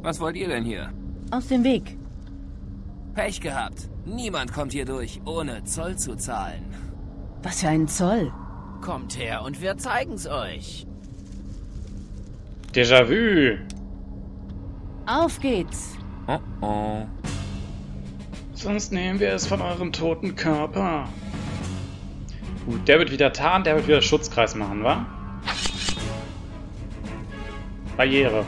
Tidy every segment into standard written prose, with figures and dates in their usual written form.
Was wollt ihr denn hier? Aus dem Weg. Pech gehabt. Niemand kommt hier durch, ohne Zoll zu zahlen. Was für ein Zoll? Kommt her und wir zeigen's euch. Déjà-vu. Auf geht's. Oh oh. Sonst nehmen wir es von eurem toten Körper. Gut, der wird wieder tarnen, der wird wieder Schutzkreis machen, wa? Barriere.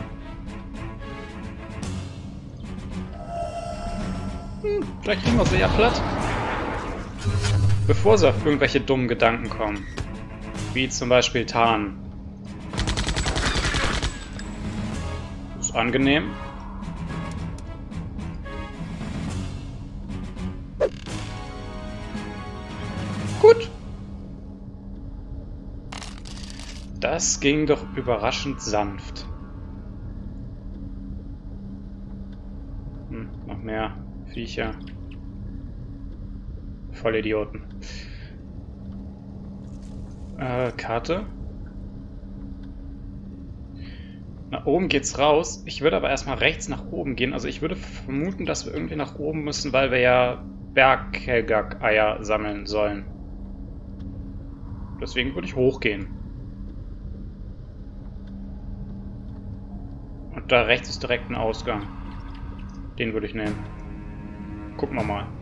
Vielleicht kriegen wir sie ja platt. Bevor sie auf irgendwelche dummen Gedanken kommen. Wie zum Beispiel tarnen. Ist angenehm. Gut. Das ging doch überraschend sanft. Noch mehr Viecher. Vollidioten. Karte. Nach oben geht's raus. Ich würde aber erstmal rechts nach oben gehen. Also ich würde vermuten, dass wir irgendwie nach oben müssen, weil wir ja Bergkelgak-Eier sammeln sollen. Deswegen würde ich hochgehen. Und da rechts ist direkt ein Ausgang. Den würde ich nehmen. Gucken wir mal.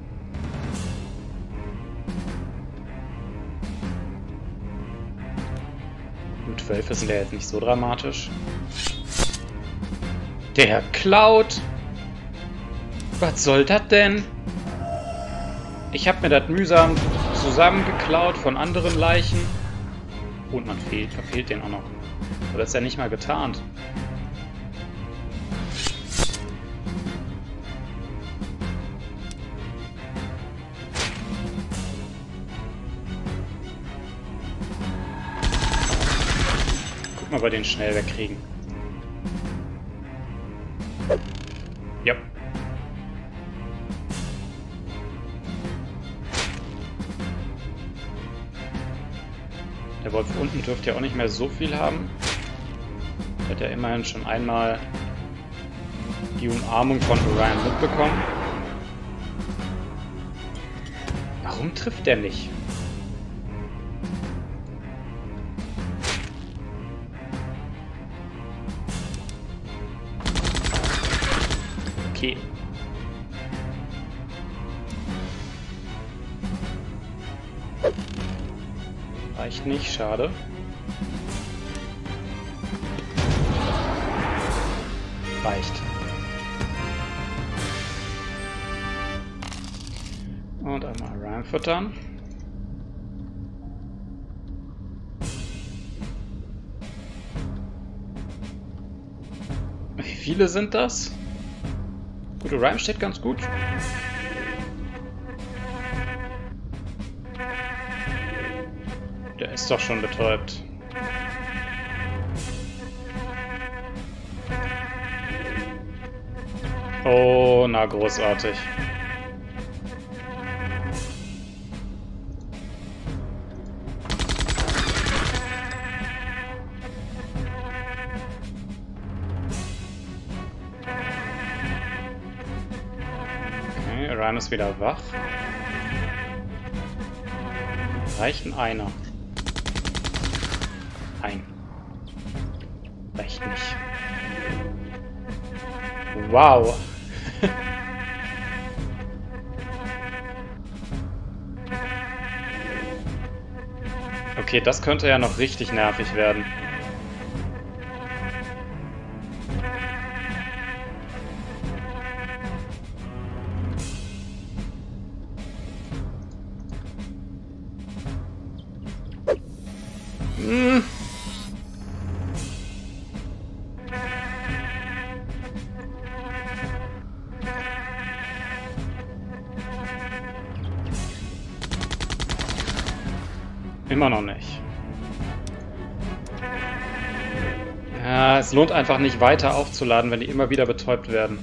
Gut, Wölfe sind ja jetzt nicht so dramatisch. Der klaut! Was soll das denn? Ich habe mir das mühsam zusammengeklaut von anderen Leichen. Und man verfehlt den auch noch. Aber das ist ja nicht mal getarnt. Gucken, ob wir den schnell wegkriegen. Ja. Der Wolf unten dürfte ja auch nicht mehr so viel haben. Der hat ja immerhin schon einmal die Umarmung von Orion mitbekommen. Warum trifft der nicht? Okay. Reicht nicht, schade. Reicht. Und einmal Orion füttern. Wie viele sind das? Gut, Orion steht ganz gut. Der ist doch schon betäubt. Oh, na großartig. Okay, Orion ist wieder wach. Reicht ein einer. Ein. Reicht nicht. Wow. Okay, das könnte ja noch richtig nervig werden. Immer noch nicht. Ja, es lohnt einfach nicht weiter aufzuladen, wenn die immer wieder betäubt werden.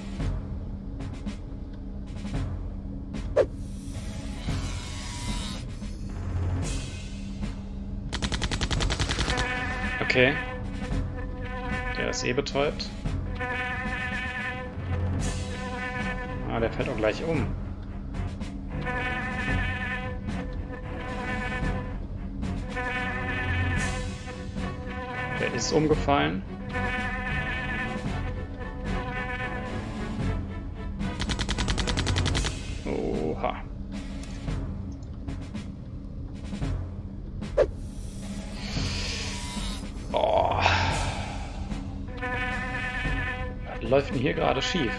Okay. Der ist eh betäubt. Ah, der fällt auch gleich um. Der ist umgefallen. Oha. Oh. Was läuft denn hier gerade schief?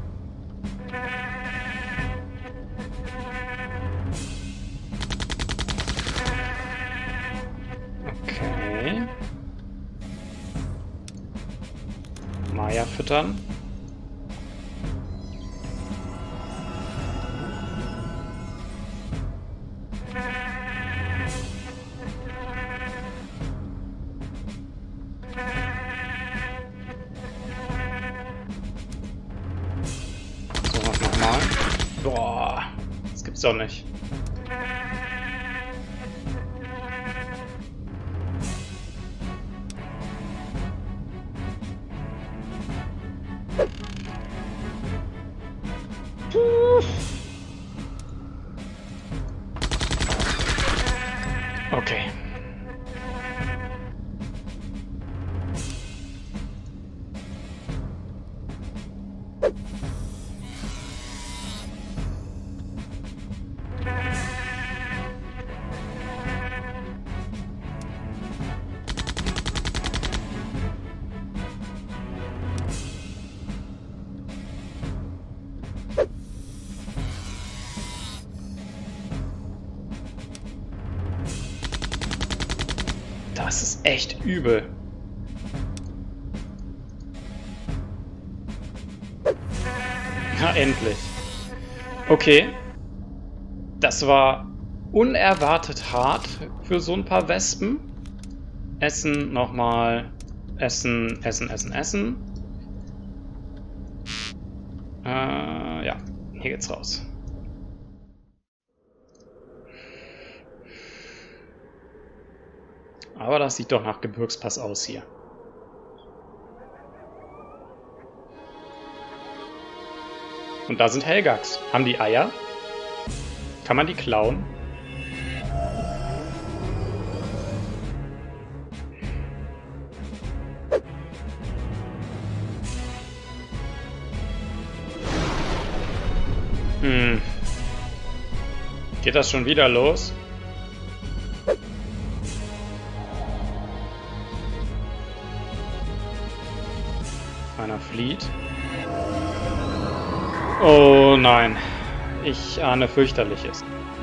Okay. Maya füttern. So, was nochmal. Boah, das gibt's doch nicht. Okay. Das ist echt übel. Na, endlich. Okay. Das war unerwartet hart für so ein paar Wespen. Essen, nochmal. Essen, essen, essen, essen. Ja, hier geht's raus. Aber das sieht doch nach Gebirgspass aus hier. Und da sind Helgax. Haben die Eier? Kann man die klauen? Geht das schon wieder los? Einer flieht. Oh nein. Ich ahne Fürchterliches.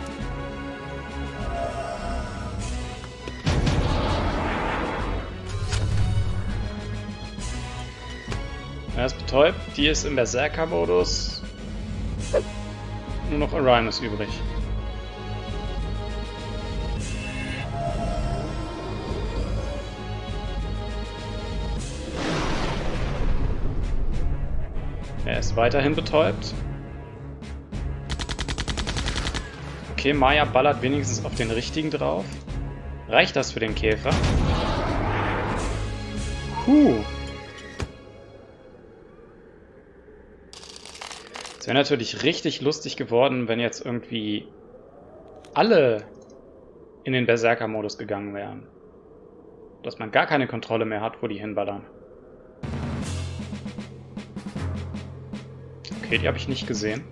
Er ist betäubt. Die ist im Berserker-Modus. Nur noch Orion ist übrig. Er ist weiterhin betäubt. Okay, Maya ballert wenigstens auf den richtigen drauf. Reicht das für den Käfer? Es wäre natürlich richtig lustig geworden, wenn jetzt irgendwie alle in den Berserker-Modus gegangen wären. Dass man gar keine Kontrolle mehr hat, wo die hinballern. Okay, die habe ich nicht gesehen.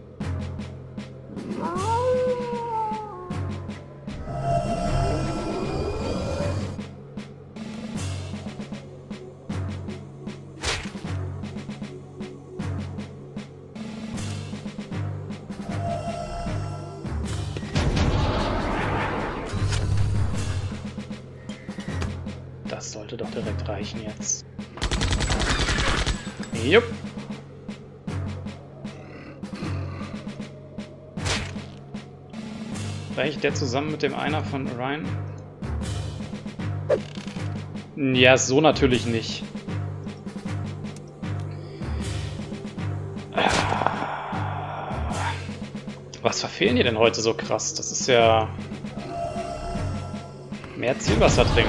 Das sollte doch direkt reichen jetzt. Jupp. Reicht der zusammen mit dem einer von Orion? Ja, so natürlich nicht. Was verfehlen die denn heute so krass? Das ist ja... Mehr Zielwasser trinken.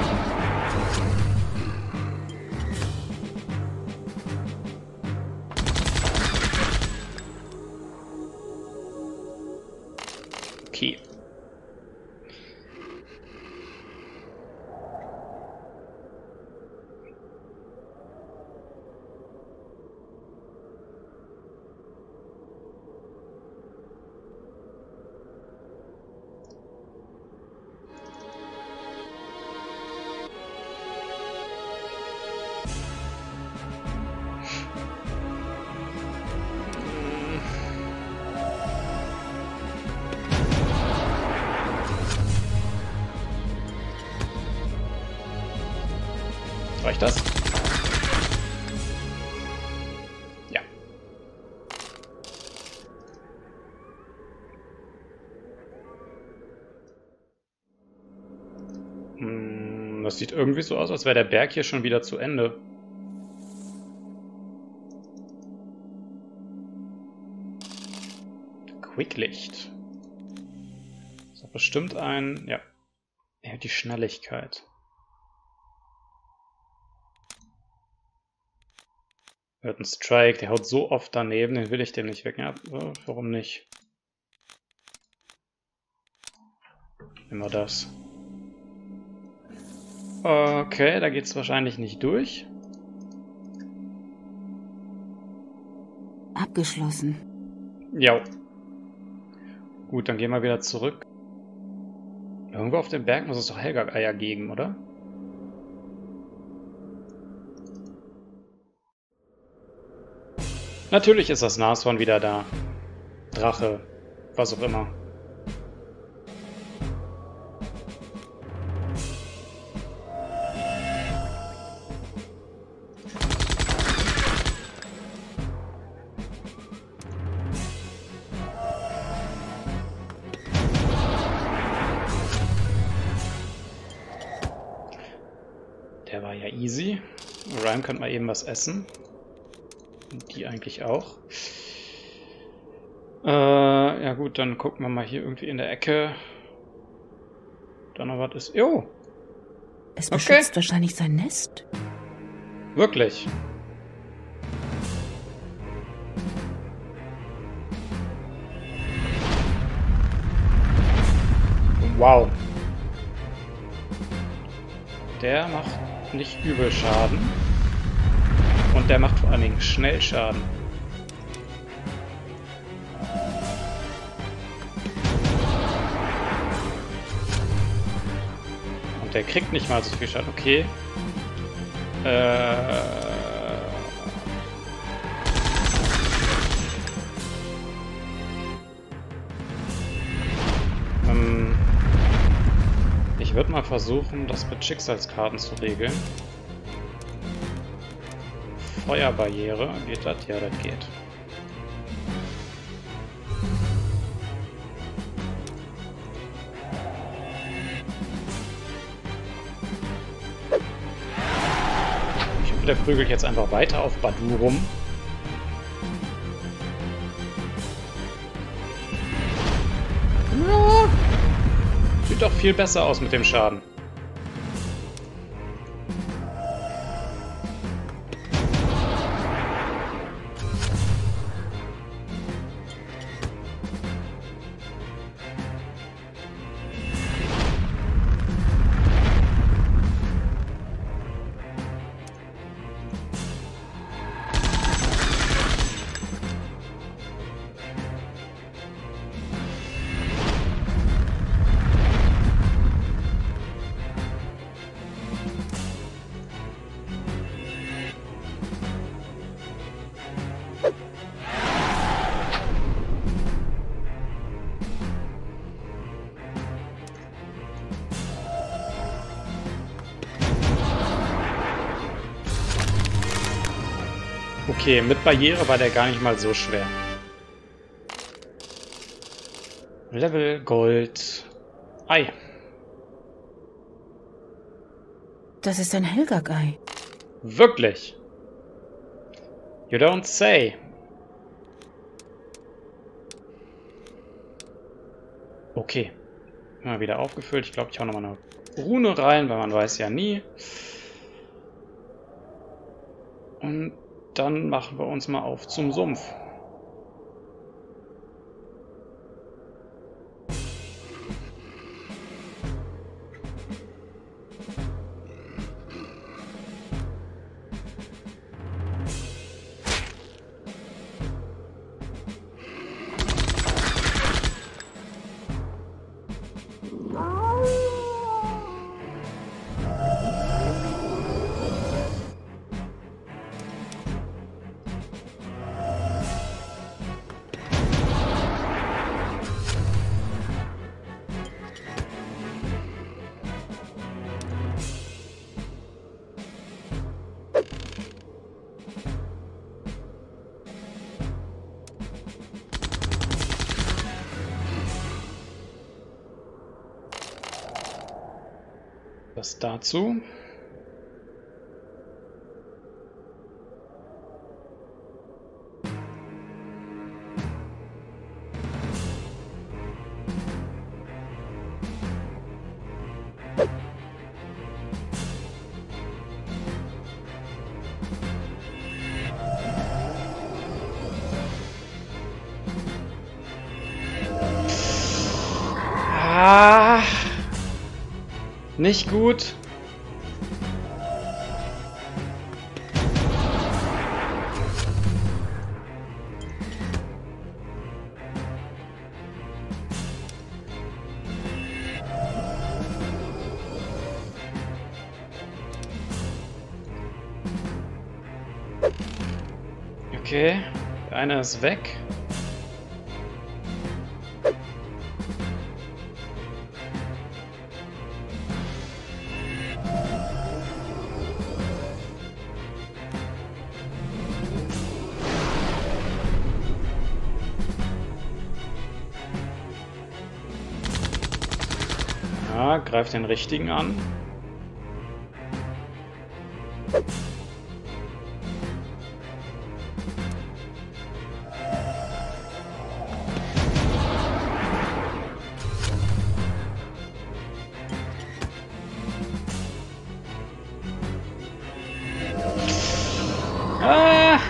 okay. Reicht das? Ja. Das sieht irgendwie so aus, als wäre der Berg hier schon wieder zu Ende. Quicklicht. Das ist bestimmt ein... Ja. Ja, die Schnelligkeit. Hört ein Strike, der haut so oft daneben, den will ich dem nicht weg. Ja, warum nicht? Immer das. Okay, da geht's wahrscheinlich nicht durch. Abgeschlossen. Ja. Gut, dann gehen wir wieder zurück. Irgendwo auf dem Berg muss es doch Helgak-Eier geben, oder? Natürlich ist das Nashorn wieder da. Drache, was auch immer. Der war ja easy. Rhyme könnte mal eben was essen. Und die eigentlich auch. Ja gut, dann gucken wir mal hier irgendwie in der Ecke. Da noch was ist. Jo! Es beschützt wahrscheinlich sein Nest. Wirklich. Wow. Der macht nicht übel Schaden. Und der macht vor allen Dingen schnell Schaden. Und der kriegt nicht mal so viel Schaden. Okay. Ich würde mal versuchen, das mit Schicksalskarten zu regeln. Feuerbarriere, geht das? Ja, das geht. Ich hoffe, der prügelt jetzt einfach weiter auf Badu rum. Ja, sieht doch viel besser aus mit dem Schaden. Okay, mit Barriere war der gar nicht mal so schwer. Level Gold. Ei. Das ist ein Helgak-Ei. Wirklich? You don't say. Okay. Mal wieder aufgefüllt. Ich glaube, ich hau nochmal eine Rune rein, weil man weiß ja nie. Und dann machen wir uns mal auf zum Sumpf. Das dazu. Nicht gut. Okay, der eine ist weg. Ja, greift den richtigen an. Ah!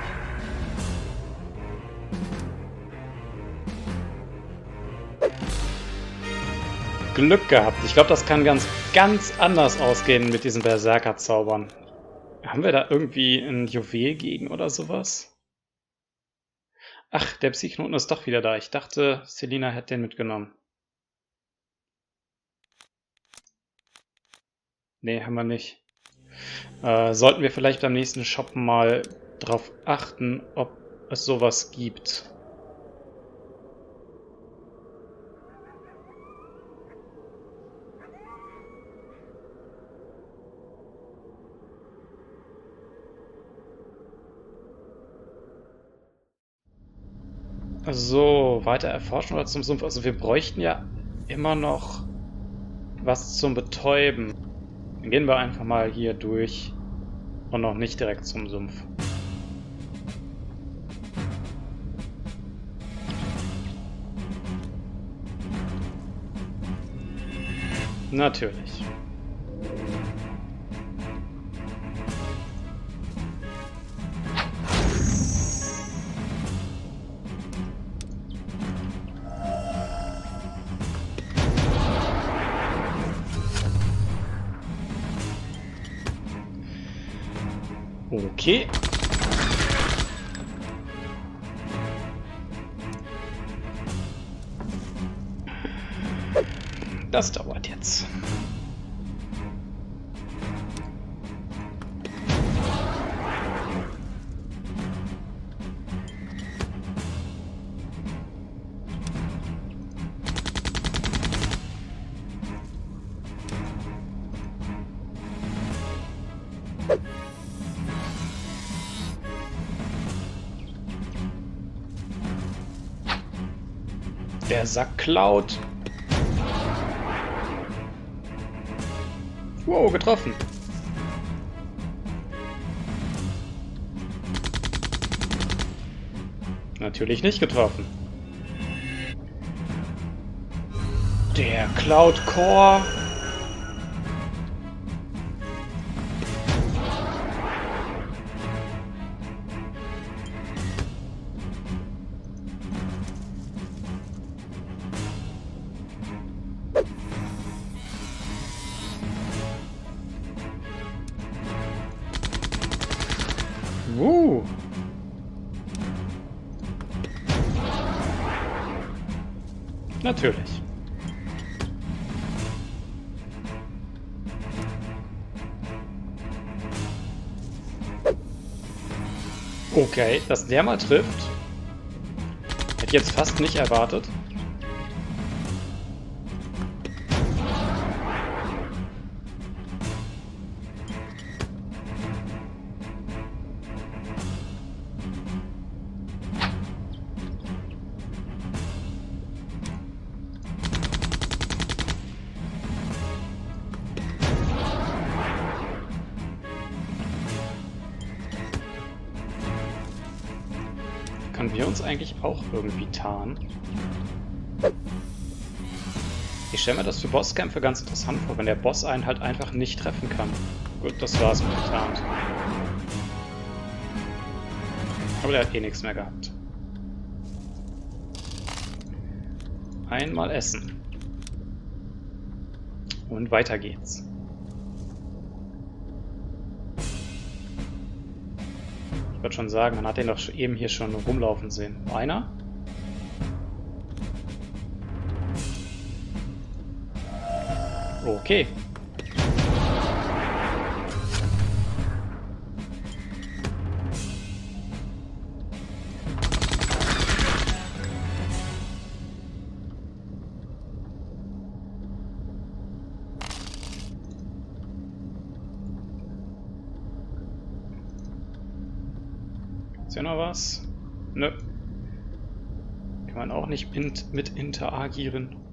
Glück gehabt. Ich glaube, das kann ganz anders ausgehen mit diesen Berserker-Zaubern. Haben wir da irgendwie ein Juwel gegen oder sowas? Ach, der Psychknoten ist doch wieder da. Ich dachte, Selina hätte den mitgenommen. Nee, haben wir nicht. Sollten wir vielleicht beim nächsten Shop mal drauf achten, ob es sowas gibt. So, weiter erforschen oder zum Sumpf? Also wir bräuchten ja immer noch was zum Betäuben. Dann gehen wir einfach mal hier durch und noch nicht direkt zum Sumpf. Natürlich. Okay. Das dauert jetzt. Der Sack klaut. Wow, getroffen. Natürlich nicht getroffen. Der Cloud Core. Natürlich. Okay, dass der mal trifft. Hätte ich jetzt fast nicht erwartet. können wir uns eigentlich auch irgendwie tarnen? Ich stelle mir das für Bosskämpfe ganz interessant vor, wenn der Boss einen halt einfach nicht treffen kann. Gut, das war's mit getarnt. Aber der hat eh nichts mehr gehabt. Einmal essen. Und weiter geht's. Ich würde schon sagen, man hat den doch eben hier schon rumlaufen sehen. Einer? Okay. Ist hier noch was? Nö. Kann man auch nicht mit interagieren.